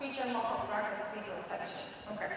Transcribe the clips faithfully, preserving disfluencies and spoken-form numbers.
frequent mock-up racket whistle section. Okay.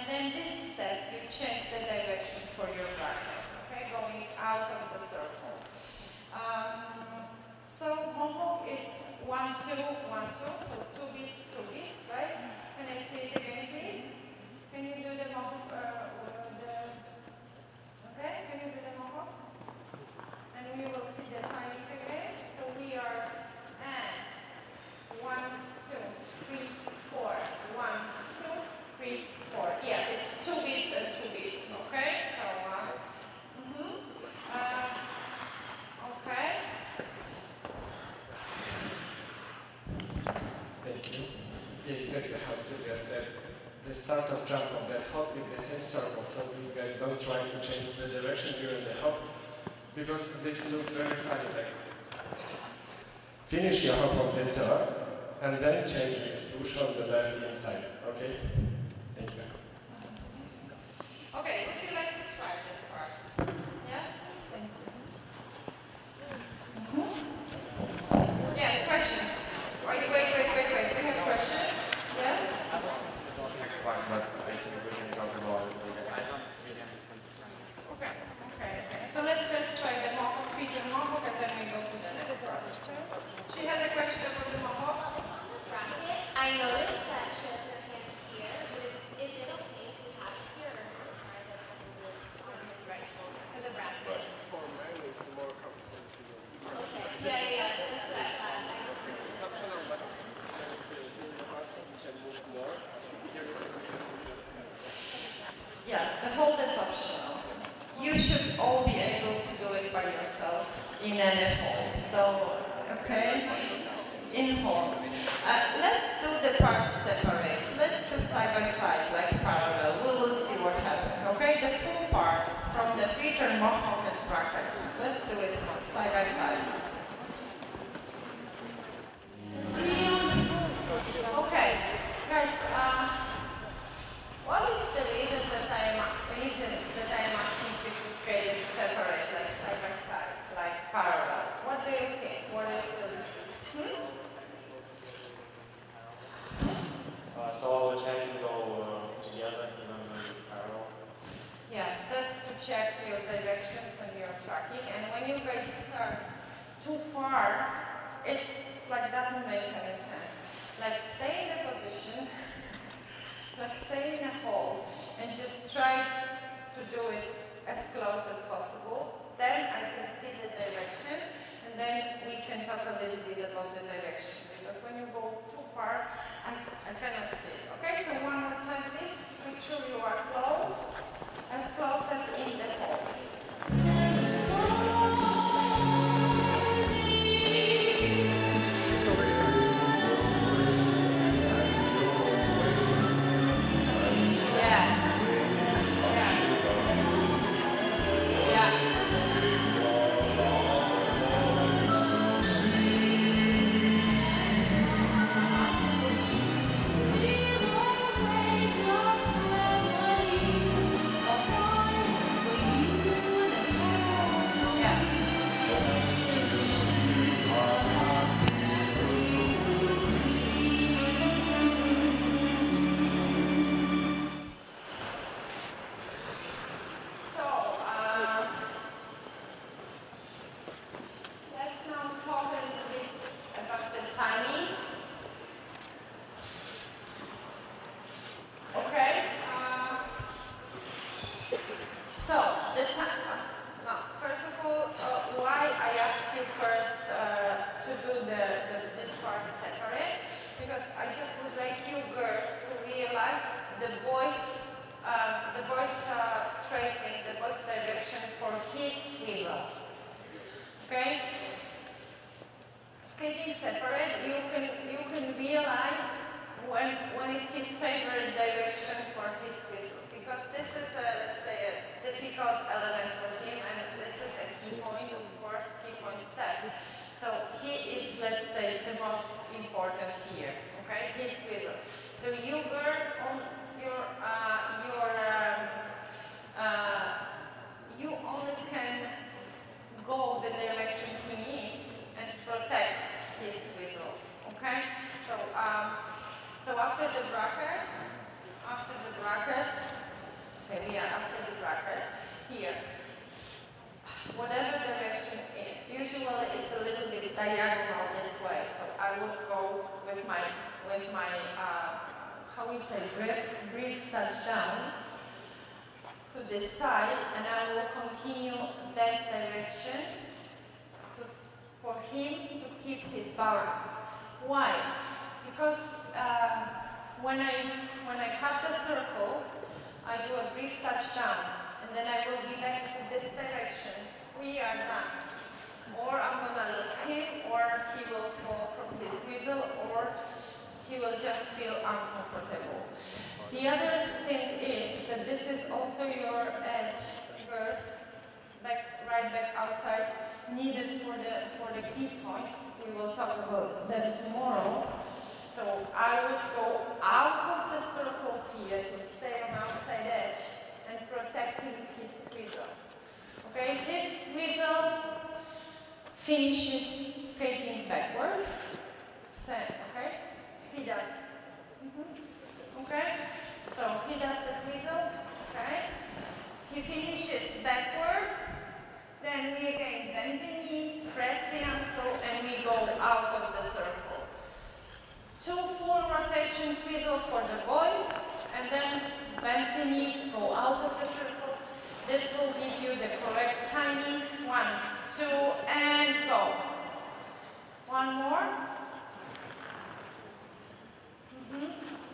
And then this step, you change the direction for your bracket, okay, going out of the circle. Um, so mohawk is one, two, one, two, so two beats, two beats, right? Can I see it again, please? Can you do the mohawk? Uh, the, okay, can you do the mohawk? And we will see the timing again. So we are and one, two, three, four, one, two, three, four. Yes, it's two beats and two beats. Okay, so uh, mm-hmm. uh, okay. Thank you. Yeah, exactly how Sylwia said. The start of jump of that hop with the same circle, so these guys don't try to change the direction during the hop, because this looks very funny. Like, finish your hop on the toe, and then change this push on the left hand side. Okay? Thank you. Okay, would you like to try this part? Yes? Thank you. Mm-hmm. Yes, questions? Wait, wait, wait, wait, wait. We have questions? Yes? Next one, but I think we can talk about it later. Okay, okay, okay. So let's first try the mohawk, feature mohawk, and then we go to the next part. She has a question about the mohawk. I noticed that she has her hand here. Is it okay if we have it here, or is it hard that it is on his right shoulder for the bracket? For men, it's more comfortable to do. Okay. Yeah, yeah, yeah. That's what I thought. I just It's optional, but here the button, you can move more. Here you can just Yes, the hold is optional. You should all be able to do it by yourself in any hold. So, okay, in hold. Uh, let's do the parts separate. Let's do side by side, like parallel. We will see what happens. Okay, the full part from the feature, mohawk, and bracket. Let's do it side by side. Okay, guys. Uh, what is the reason that I am reason that I am asking you to scale it separate, like side by side, like parallel? What do you think? What is the hmm? Uh, so all the ten can go uh, together, even though they're parallel. Yes, that's to check your directions and your tracking. And when you guys start too far, it's like doesn't make any sense. Like stay in the position, like stay in a hold, and just try to do it as close as possible. Then I can see the direction, and then we can talk a little bit about the direction. Because when you go too far, I, I cannot see. Okay, so one more time, please. Make sure you are close, as close as in the hold. So after the bracket, after the bracket, with my, with my uh, how we say, brief, brief touchdown to this side, and I will continue that direction to, for him to keep his balance. Why? Because uh, when I when I cut the circle, I do a brief touchdown, and then I will be back to this direction. We are done. Or I'm gonna lose him, or he will fall from his whistle, or he will just feel uncomfortable. The other thing is that this is also your edge burst, back, right back outside, needed for the for the key point. We will talk about them tomorrow. So I would go out of the circle here to stay on outside edge and protecting his whistle. Okay, his whistle finishes skating backward. Same, okay? He does. Mm-hmm. Okay? So he does the whistle, okay? He finishes backwards, then we again bend the knee, press the ankle, and we go out of the circle. Two full rotation whistle for the boy, and then bend the knees, go out of the circle. This will give you the correct timing. One, two, and go. One more. Mm-hmm.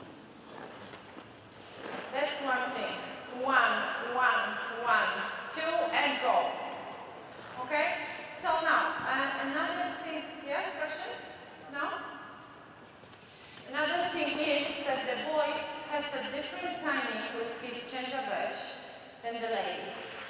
That's one thing. One, one, one, two, and go. Okay? So now, uh, another thing. Yes, questions? No? Another thing is that the boy has a different timing with his change of edge than the lady.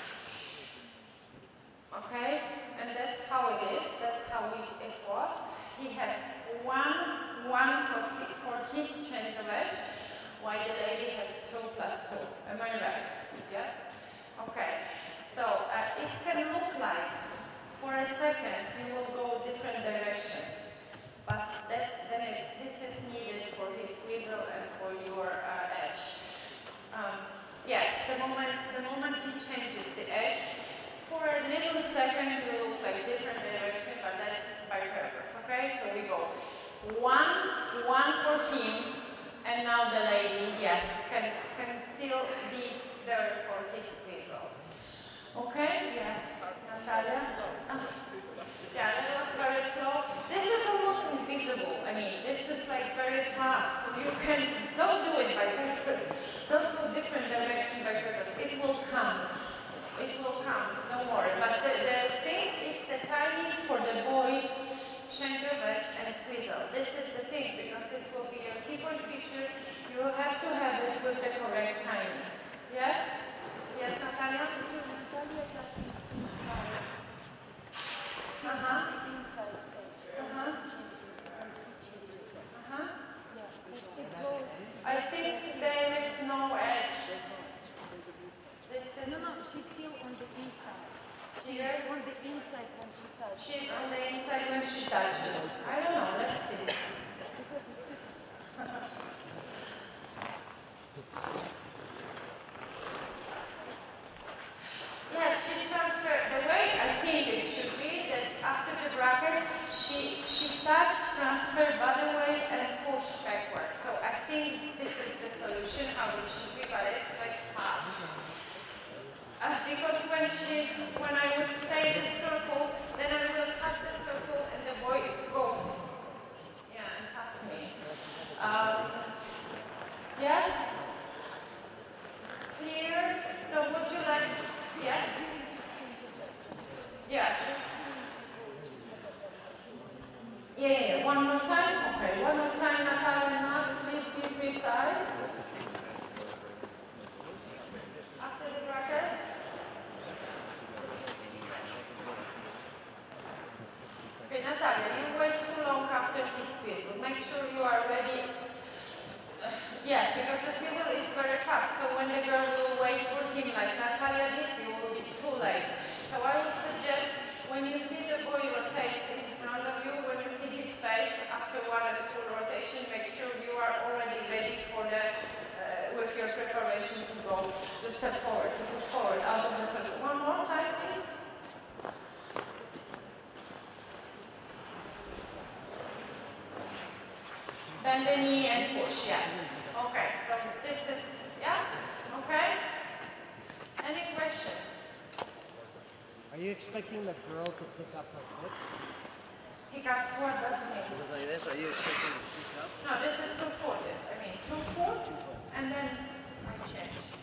Okay? And that's how it is. That's how we, it was. He has one, one for, for his change of edge, while the lady has two plus two. Am I right? Yes? Okay. So uh, it can look like, for a second, you will go different direction. But that, then it, this is needed for his whistle and for your uh, edge. Um, yes, the moment, the moment he changes the edge, for a little second it will look like different direction, but that's by purpose, okay? So we go one, one for him, and now the lady, yes, can, can still be there for his whistle. Okay, yes, Natalia? Uh, yeah, that was very slow. This is almost invisible. I mean, this is like very fast. You can, don't do it by purpose. Don't go different direction by purpose. It will come. It will come, don't worry. But the, the thing is the timing for the boys' change of edge and whistle. This is the thing, because this will be your key point feature. You will have to have it with the correct timing. Yes? Yes, Natalia? Uh-huh. Uh-huh. Uh-huh. I think there is no edge. This is No, no, she's still on the inside. She's on the inside when she touches. She's on the inside when she touches. I don't know, let's see. Because it's different. Yes, she transferred. The way I think it should be that after the bracket, she she touched, transferred body weight, and pushed backward. So I think this is the solution how it should be, but it's like pass. Uh, because when she, when I would stay in the circle, then I will cut the circle and the boy goes. Yeah, and pass me. Um, yes? Clear? So would you like, yes? Yes. Yeah, yeah, yeah. One more time? Okay, one more time, Natalia, please be precise. After the bracket. Okay, Natalia, you wait too long after his whistle. Make sure you are ready. Uh, yes, because the whistle is very fast, so when the girl will wait for him like Natalia did, you will be too late. So I would suggest when you see the boy rotates in front of you, when you see his face after one and two rotation, make sure you are already ready for the, uh, with your preparation to go, to step forward, to push forward out of the circle. One more time, please. Bend the knee and push, yes. Okay, so this is, yeah, okay? Any questions? Are you expecting the girl to pick up her foot? Pick up, what does it mean? Because like this, are you expecting to pick up? No, this is two foot. I mean, two foot, and then I change.